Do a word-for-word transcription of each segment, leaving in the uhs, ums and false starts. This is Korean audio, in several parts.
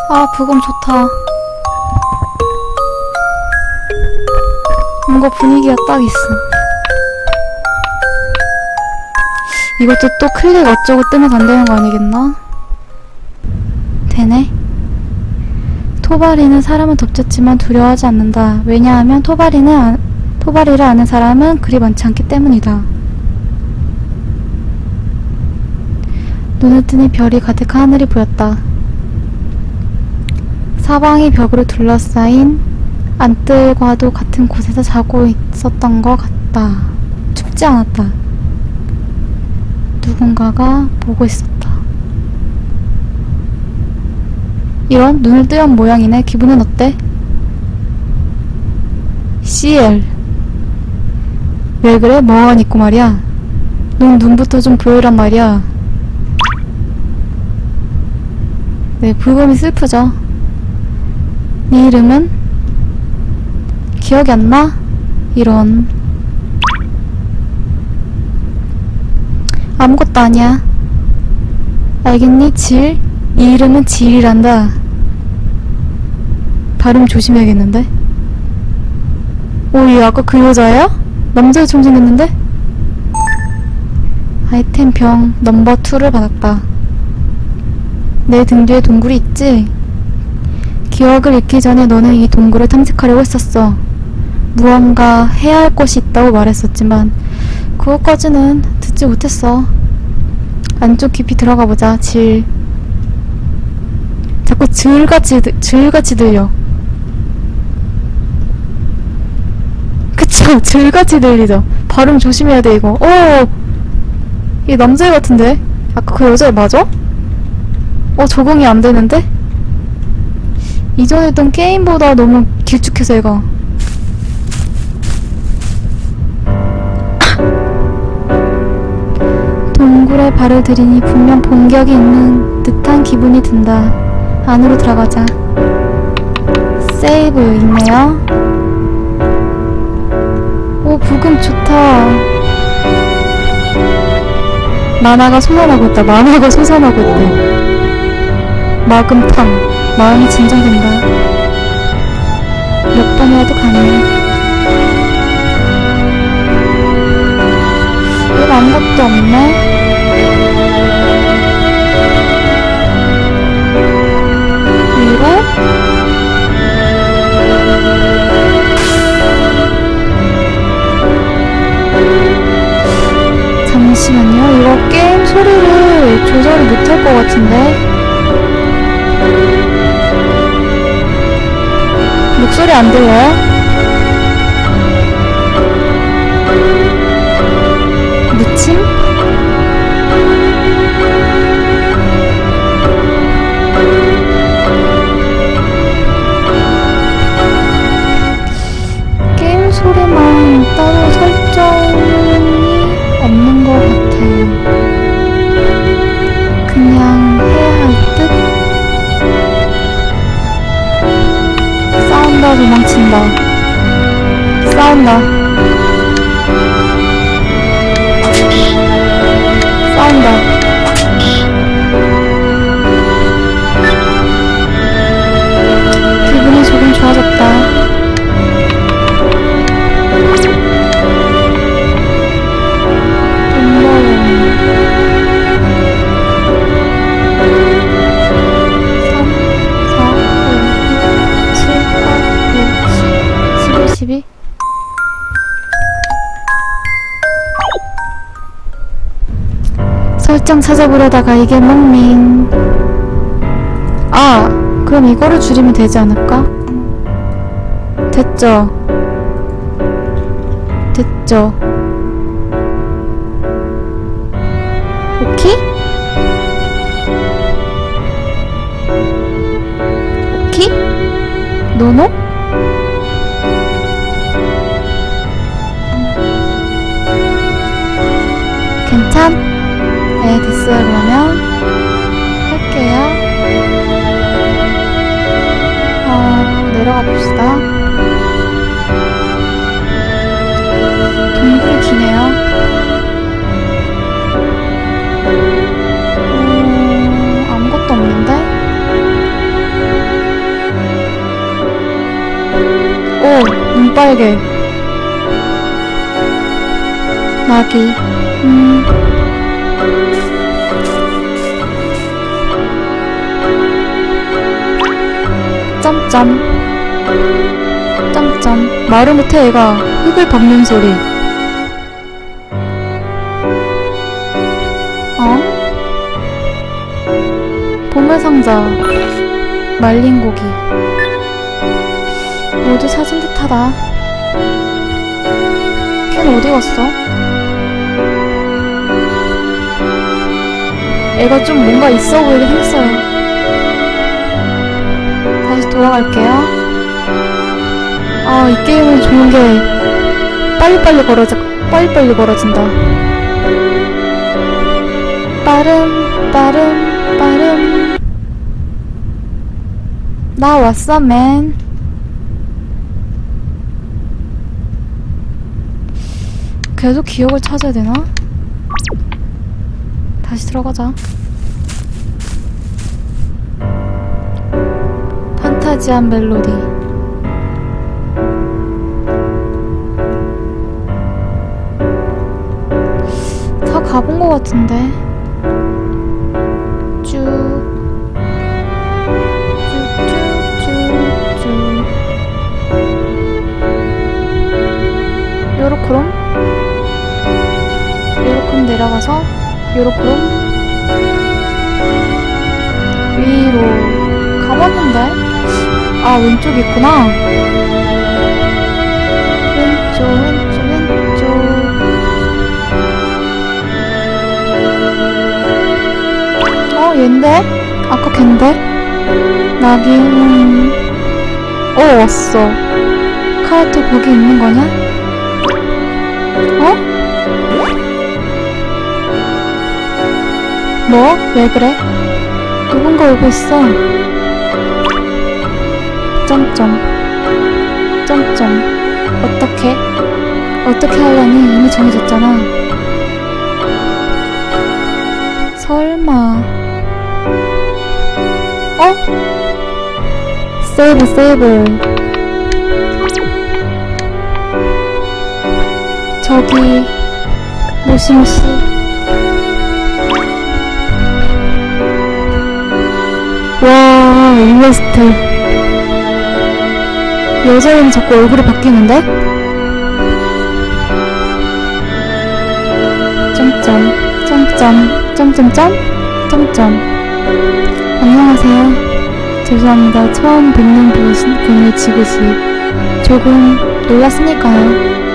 아, 부금 좋다. 뭔가 분위기가 딱 있어. 이것도 또 클릭 어쩌고 뜨면 안 되는 거 아니겠나? 되네. 토바리는 사람을 덮쳤지만 두려워하지 않는다. 왜냐하면 토바리는 아, 토바리를 아는 사람은 그리 많지 않기 때문이다. 눈을 뜨니 별이 가득한 하늘이 보였다. 사방이 벽으로 둘러싸인 안뜰과도 같은 곳에서 자고 있었던 것 같다. 춥지 않았다. 누군가가 보고 있었다. 이런 눈을 뜨연 모양이네. 기분은 어때? 씨엘 왜 그래? 멍하니 있고 말이야. 넌 눈부터 좀 보여란 말이야. 네, 부금이 슬프죠. 네 이름은? 기억이 안 나? 이런. 아무것도 아니야. 알겠니? 질? 네 이름은 질이란다. 발음 조심해야겠는데? 오, 얘 아까 그 여자야? 남자애처럼 생겼는데? 아이템 병 넘버 투를 받았다. 내 등 뒤에 동굴이 있지? 기억을 잃기 전에 너는 이 동굴을 탐색하려고 했었어. 무언가 해야 할 것이 있다고 말했었지만 그것까지는 듣지 못했어. 안쪽 깊이 들어가보자. 질. 자꾸 질같이, 질같이 들려. 그쵸? 질같이 들리죠? 발음 조심해야 돼, 이거. 오! 이게 남자애 같은데? 아까 그 여자애 맞아? 어, 적응이 안 되는데? 이전에 했던 게임보다 너무 길쭉해서 얘가. 동굴에 발을 들이니 분명 본격이 있는 듯한 기분이 든다. 안으로 들어가자. 세이브 있네요. 오, 부금 좋다. 만화가 솟아나고 있다. 만화가 솟아나고 있대. 마금탕. 마음이 진정된다. 몇 번이라도 가네. 여기 아무것도 없네. 이거? 잠시만요. 이거 게임 소리를 조절을 못할 것 같은데? 목소리 안 들려요? 무침? 게임 소리만 따로 설정이 없는 것 같아요. 그냥 해야 할 듯? 싸운다, 도망친다. 싸운다. 싸운다. 기분이 조금 좋아졌다. 십이? 설정 찾아보려다가 이게 몽밍. 아, 그럼 이거를 줄이면 되지 않을까? 됐죠? 됐죠? 오케이? 오케이? 노노? 괜찮? 네, 됐어요. 그러면 할게요. 어, 내려가 봅시다. 동굴이 기네요. 음, 아무것도 없는데? 빨개. 나기. 음. 점점. 점점. 말을 못해 얘가. 흙을 밟는 소리. 어? 보물상자. 말린 고기. 모두 사진 듯하다. 걘 어디 갔어? 애가 좀 뭔가 있어 보이긴 했어요. 다시 돌아갈게요. 아, 이 게임은 좋은 게 빨리빨리 벌어져, 빨리빨리 벌어진다. 빠름, 빠름, 빠름. 나 왔어, 맨. 계속 기억을 찾아야 되나? 다시 들어가자. 판타지한 멜로디. 다 가본 것 같은데. 쭉. 쭉쭉쭉쭉. 요렇게롬. 요렇게 내려가서 요렇게 위로 가봤는데? 아, 왼쪽이 있구나. 왼쪽, 왼쪽, 왼쪽. 어, 얜데? 아까 걘데? 나긴. 어, 왔어. 카야토 거기 있는 거냐? 어? 뭐? 왜 그래? 누군가 오고 있어. 점점. 점점. 어떻게? 어떻게 하려니? 이미 정해졌잖아. 설마. 어? 세이브, 세이브. 저기, 모시모시. 와, 일러스트. 여자애는 자꾸 얼굴이 바뀌는데? 점점, 점점, 점점점, 점점. 안녕하세요. 죄송합니다. 처음 뵙는 분을 지그시 조금 놀랐으니까요.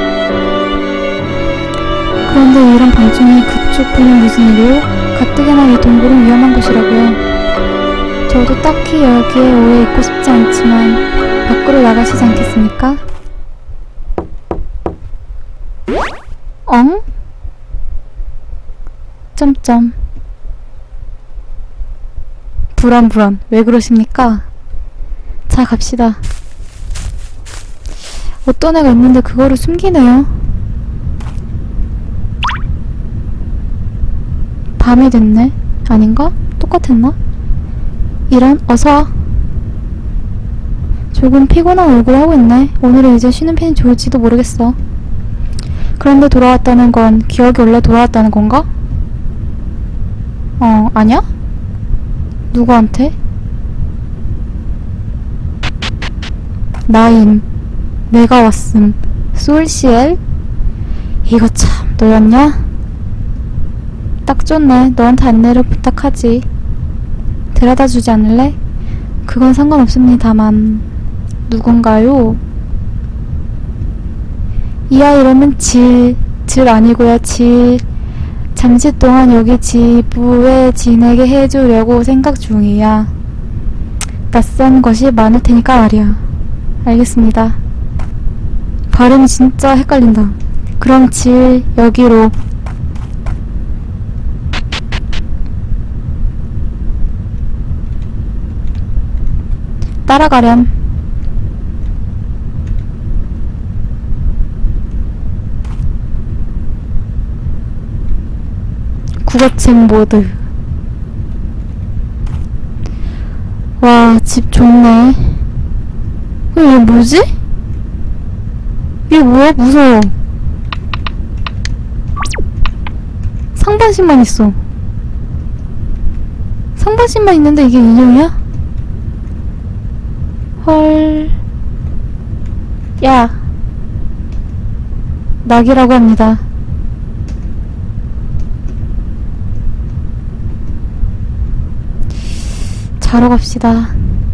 그런데 이런 방송이 그쪽 분은 무슨 일이요? 가뜩이나 이 동굴은 위험한 곳이라고요. 저도 딱히 여기에 오래 있고 싶지 않지만 밖으로 나가시지 않겠습니까? 엉? 점점. 불안 불안. 왜 그러십니까? 자, 갑시다. 어떤 애가 있는데 그거를 숨기네요. 밤이 됐네. 아닌가? 똑같았나? 이런, 어서와. 조금 피곤한 얼굴 하고 있네. 오늘은 이제 쉬는 편이 좋을지도 모르겠어. 그런데 돌아왔다는 건 기억이 원래 돌아왔다는 건가? 어, 아냐? 누구한테? 나임. 내가 왔음. 솔시엘? 이거 참, 너였냐? 딱 좋네. 너한테 안내를 부탁하지. 데려다 주지 않을래? 그건 상관없습니다만. 누군가요? 이 아이 이름은 질. 질 아니고요, 질. 잠시 동안 여기 지부에 지내게 해주려고 생각 중이야. 낯선 것이 많을 테니까 말이야. 알겠습니다. 발음이 진짜 헷갈린다. 그럼 질, 여기로. 따라가렴. 국어책 모드. 와, 집 좋네. 이게 뭐지? 얘 뭐야? 무서워. 상반신만 있어. 상반신만 있는데 이게 인형이야? 헐. 야. 낙이라고 합니다. 자러 갑시다.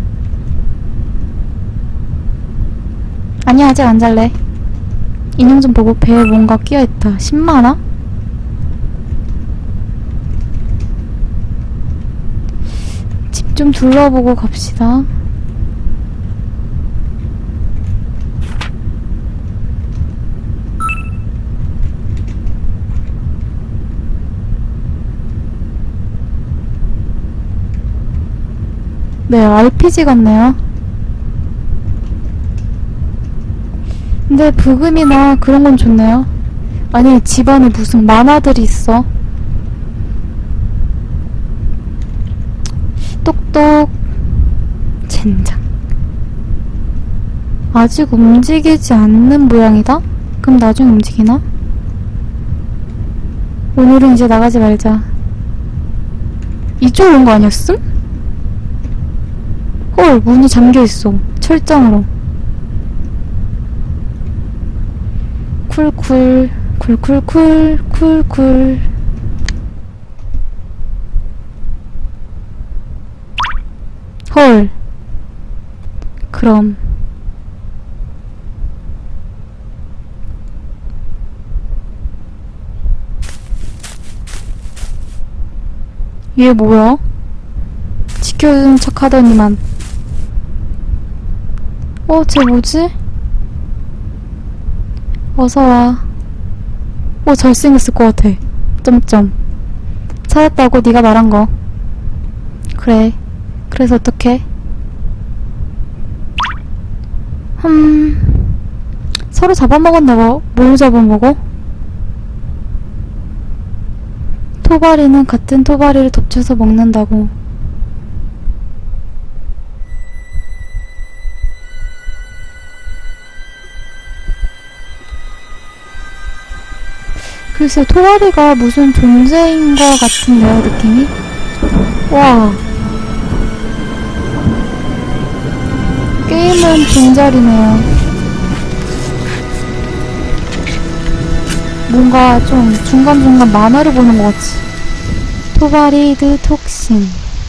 아니야, 아직 안 잘래. 인형 좀 보고 배에 뭔가 끼어있다. 신마나? 집 좀 둘러보고 갑시다. 네, 알피지 같네요. 근데 부금이나 그런 건 좋네요. 아니, 집안에 무슨 만화들이 있어. 똑똑. 젠장. 아직 움직이지 않는 모양이다? 그럼 나중에 움직이나? 오늘은 이제 나가지 말자. 이쪽으로 온 거 아니었음? 헐, 문이 잠겨있어. 철장으로. 쿨쿨, 쿨쿨쿨, 쿨쿨. 헐. 그럼. 얘 뭐야? 지켜주는 척 하더니만. 어, 쟤 뭐지? 어서와. 어, 잘생겼을 것 같아. 점점. 찾았다고 네가 말한 거. 그래. 그래서 어떡해? 흠... 서로 잡아먹었나봐. 뭘 잡아먹어? 토바리는 같은 토바리를 덮쳐서 먹는다고. 글쎄, 토바리가 무슨 존재인 것 같은데요, 느낌이? 와. 게임은 빈자리네요. 뭔가 좀 중간중간 만화를 보는 것 같지. 토바리드 톡신.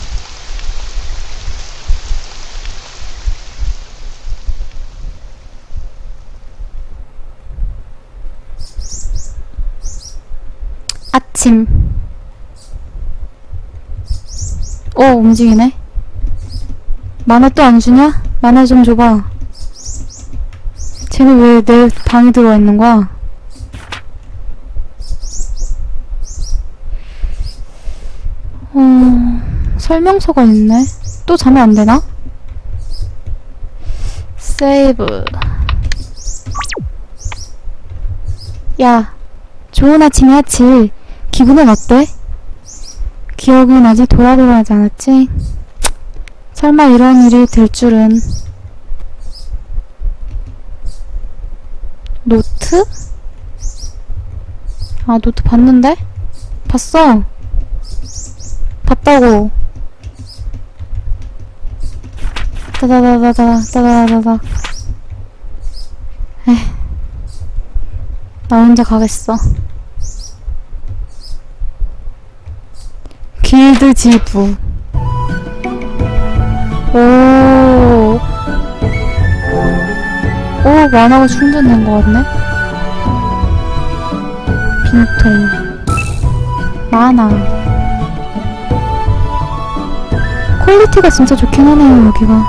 아침. 오, 움직이네. 만화 또 안 주냐? 만화 좀 줘봐. 쟤는 왜 내 방에 들어와 있는 거야? 어... 설명서가 있네. 또 자면 안 되나? 세이브. 야, 좋은 아침이야, 칠. 기분은 어때? 기억은 아직 돌아돌아하지 않았지? 설마 이런 일이 될 줄은. 노트? 아, 노트 봤는데? 봤어. 봤다고. 따다다다다, 따다다다다. 에휴. 나 혼자 가겠어. 길드 지부. 오. 오, 만화가 충전된 것 같네? 빈통. 만화. 퀄리티가 진짜 좋긴 하네요, 여기가.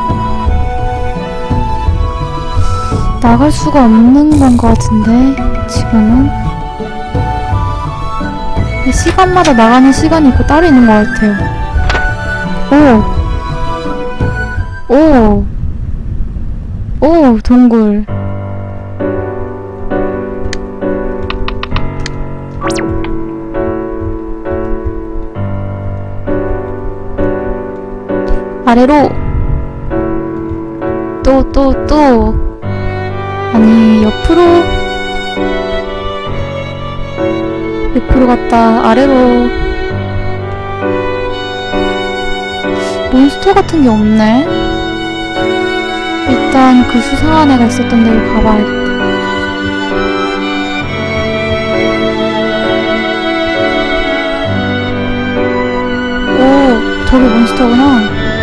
나갈 수가 없는 건 것 같은데, 지금은. 시간마다 나가는 시간이 있고 따로 있는 것 같아요. 오! 오! 오! 동굴. 아래로! 또, 또, 또! 아니, 옆으로 옆으로 갔다 아래로. 몬스터 같은 게 없네. 일단 그 수상한 애가 있었던 데로 가봐야겠다. 오, 저기 몬스터구나.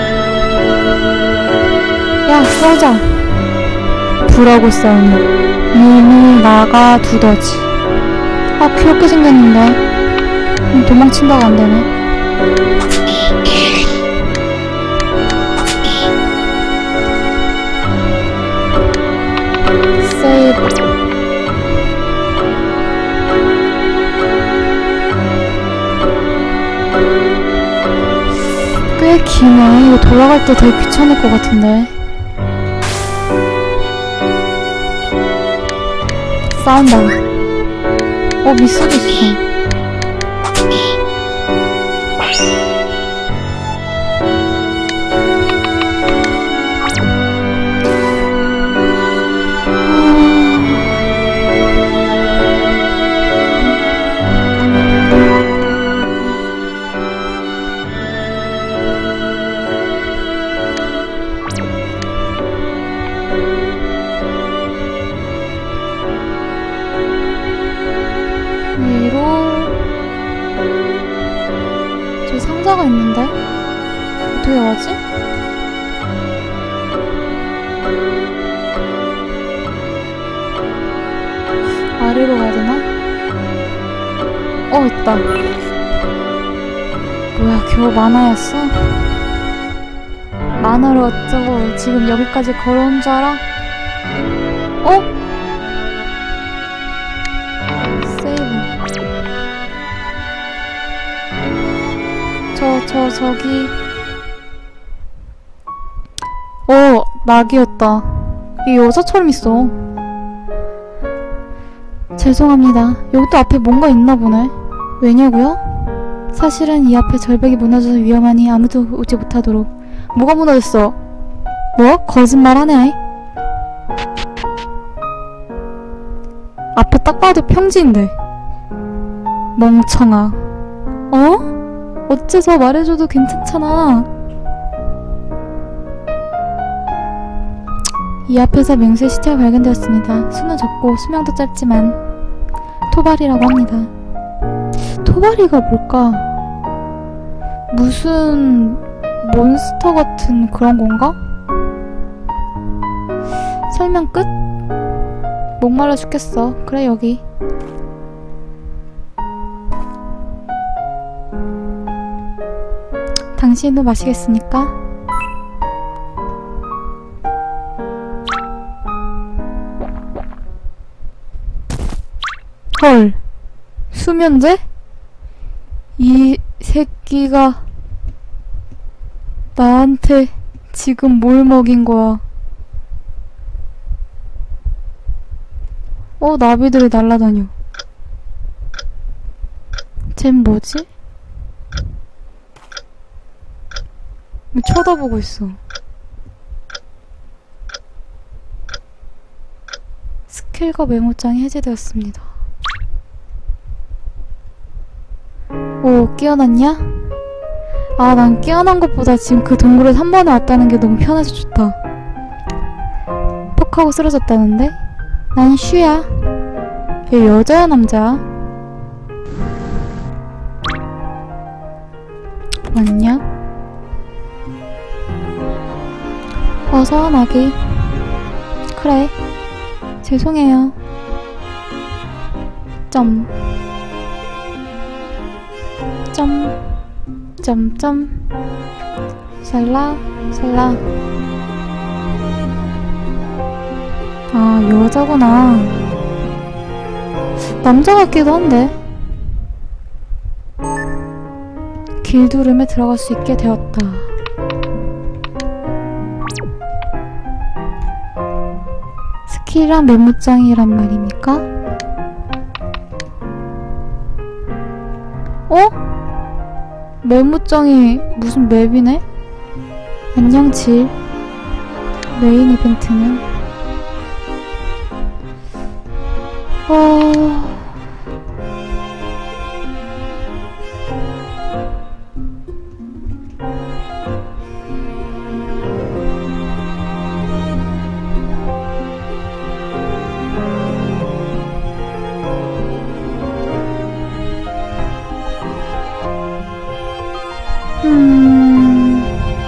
야, 싸우자. 불하고 싸우니 눈이 나가 두더지. 아, 귀엽게 생겼는데 도망친다고 안되네. 세이브. 꽤 기네. 이거 돌아갈 때 되게 귀찮을 것 같은데. 싸운다. 어, 미스도 있어. 상자가 있는데? 어떻게 가지? 아래로 가야 되나? 어, 있다. 뭐야, 겨우 만화였어? 만화로 어쩌고 지금 여기까지 걸어온 줄 알아? 어? 저, 저, 저기. 어, 낙이었다. 이 여자처럼 있어. 죄송합니다. 여기 또 앞에 뭔가 있나 보네. 왜냐고요? 사실은 이 앞에 절벽이 무너져서 위험하니 아무도 오지 못하도록. 뭐가 무너졌어? 뭐? 거짓말하네. 앞에 딱 봐도 평지인데. 멍청아. 어? 어째서 말해줘도 괜찮잖아. 이 앞에서 명수의 시체가 발견되었습니다. 수는 적고 수명도 짧지만 토바리라고 합니다. 토바리가 뭘까? 무슨 몬스터 같은 그런 건가? 설명 끝? 목말라 죽겠어. 그래, 여기. 당신도 마시겠습니까? 헐, 수면제? 이 새끼가 나한테 지금 뭘 먹인 거야? 어, 나비들이 날아다녀. 쟨 뭐지? 쳐다보고 있어. 스킬과 메모장이 해제되었습니다. 오, 깨어났냐? 아, 난 깨어난 것보다 지금 그 동굴에 한 번에 왔다는 게 너무 편해서 좋다. 퍽 하고 쓰러졌다는데? 난 슈야. 얘 여자야, 남자야? 맞냐? 어서 나기. 그래. 죄송해요. 점. 점. 점. 점. 샬라. 샬라. 아, 여자구나. 남자 같기도 한데. 길두름에 들어갈 수 있게 되었다. 스킬이랑 메모장이란 말입니까? 어? 메모장이 무슨 맵이네? 안녕 질. 메인 이벤트는 어... 음...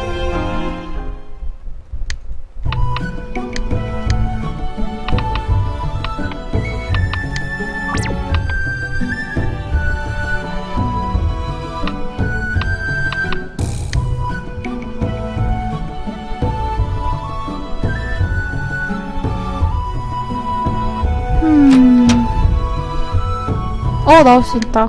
음... 어, 나올 수 있다.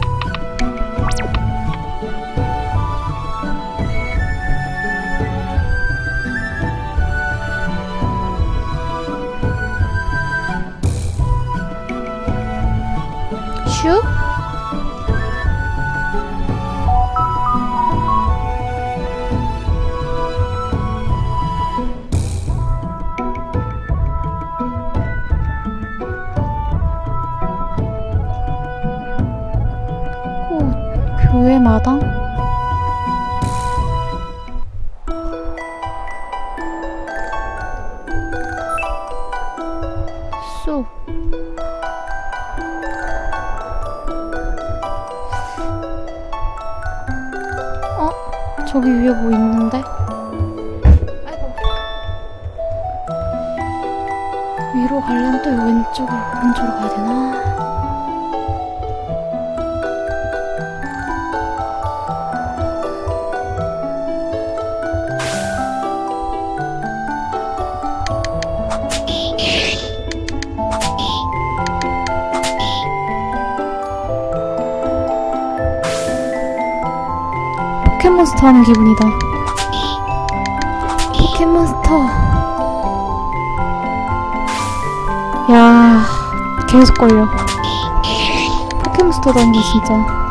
슈? 오, 교회 마당? 쑥. 어? 저기 위에 뭐 있는데? 아이고. 위로 가려면 또 왼쪽으로, 오른쪽으로 가야 되나? 포켓몬스터 하는 기분이다. 포켓몬스터. 야, 계속 걸려. 포켓몬스터다는 거 진짜.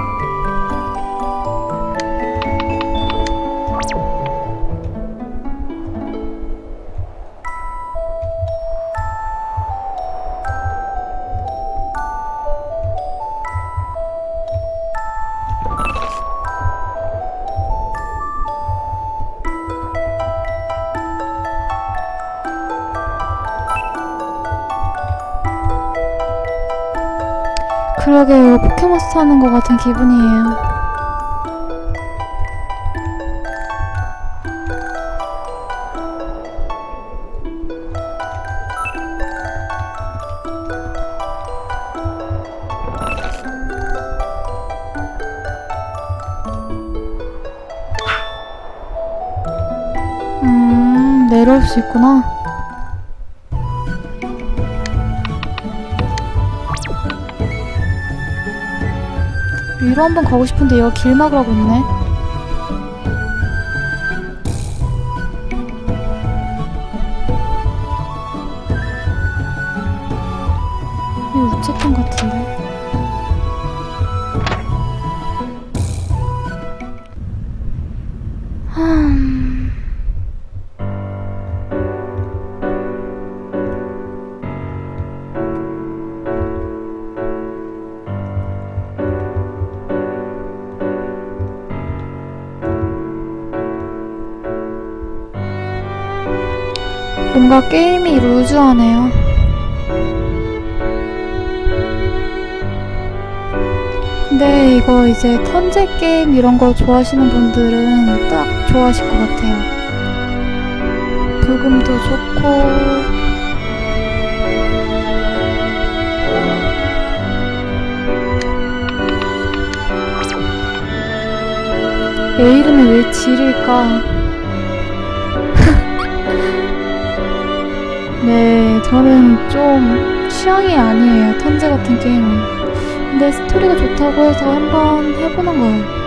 그러게요. 포켓몬스터 하는 것 같은 기분이에요. 음, 내려올 수 있구나. 위로 한번 가고 싶은데 얘가 길 막으라고 있네. 이거 우체통 같은데. 흠... 뭔가 게임이 루즈하네요. 근데 이거 이제 턴제 게임 이런 거 좋아하시는 분들은 딱 좋아하실 것 같아요. 부금도 좋고 얘 이름이 왜 질일까? 네, 저는 좀 취향이 아니에요, 턴제 같은 게임은. 근데 스토리가 좋다고 해서 한번 해보는 거예요.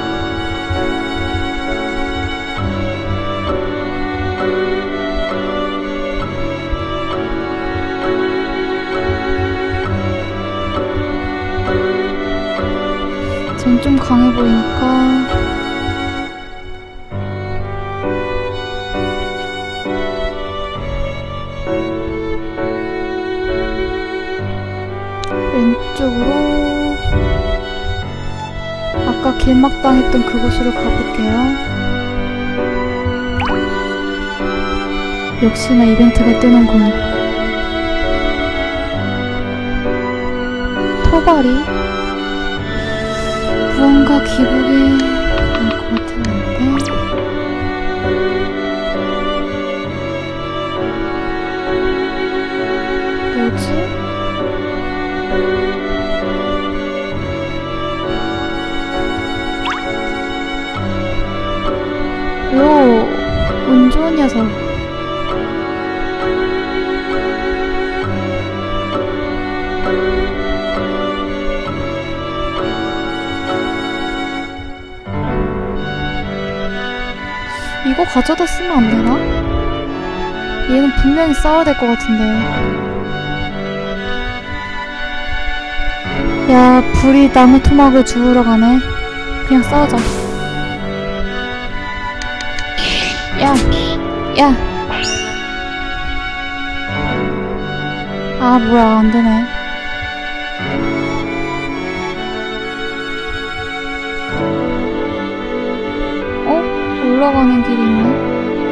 전 좀 강해 보이니까. 아까 길막당했던 그곳으로 가볼게요. 역시나 이벤트가 뜨는군. 토바리? 무언가 기복이 날 것 같은데. 뭐지? 요, 운 좋은 녀석. 이거 가져다 쓰면 안 되나? 얘는 분명히 싸워야 될 것 같은데. 야, 불이 나무 토막을 주우러 가네. 그냥 싸우자. 야! 야! 아, 뭐야, 안 되네. 어? 올라가는 길이 있네?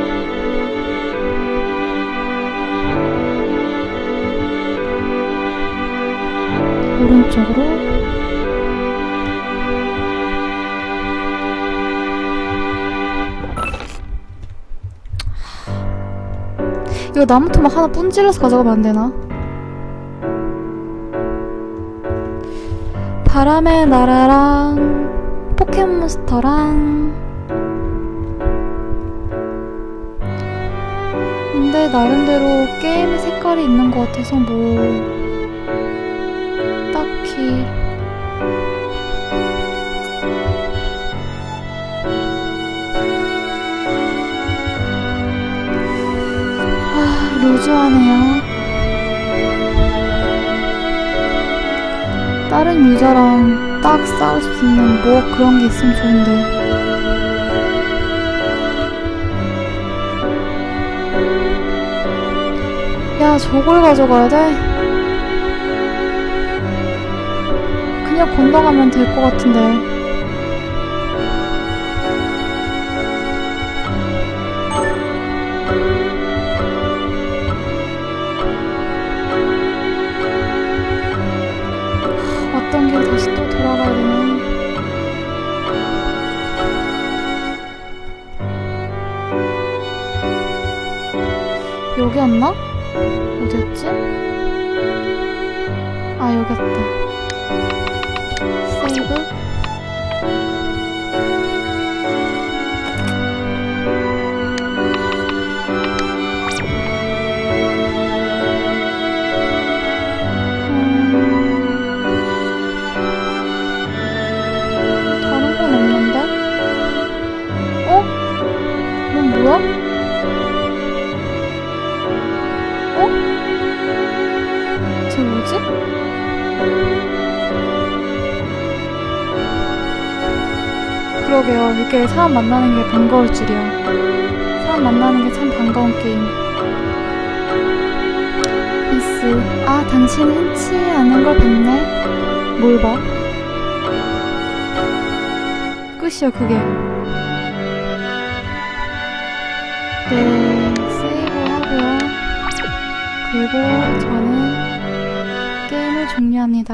오른쪽으로? 이거 나무 토막 하나 분질러서 가져가면 안 되나? 바람의 나라랑 포켓몬스터랑. 근데 나름대로 게임의 색깔이 있는 것 같아서 뭐 딱히 아, 루즈하네요. 다른 유저랑 딱 싸울 수 있는 뭐 그런 게 있으면 좋은데. 야, 저걸 가져가야 돼? 그냥 건너가면 될 것 같은데. 왔던 길 다시 또 돌아가야 되네. 여기였나? 어디였지? 아, 여기였다. 세이브. 음... 다른 건 없는데? 어? 이건 뭐야? 쟤 뭐지? 그러게요. 이렇게 사람 만나는 게 반가울 줄이야. 사람 만나는 게 참 반가운 게임. 미스. 아, 당신 흔치 않은 걸 봤네? 뭘 봐? 끝이야, 그게. 네, 세이브 하고요. 그리고 저는 게임을 종료합니다.